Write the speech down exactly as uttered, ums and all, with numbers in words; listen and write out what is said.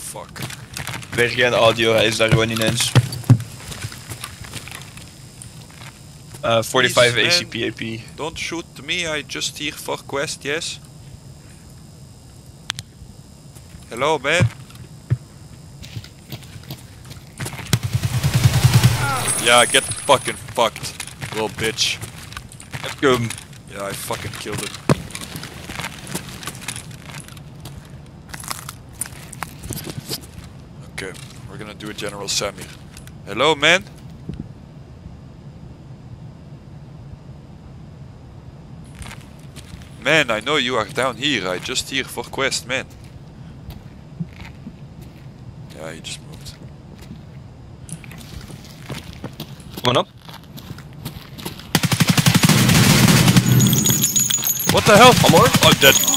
fuck. Weer geen audio, hij is daar gewoon ineens. Uh, forty-five Please, A C P A P. Don't shoot me, I just here for quest, yes? Hello, man? Yeah, get fucking fucked, little bitch. Heb ik hem. Yeah, I fucking killed it. Okay, we're gonna do a General Samir. Hello, man? Man, I know you are down here. I just here for quest, man. Yeah, he just moved. Come on up. What the hell? One more? I'm dead.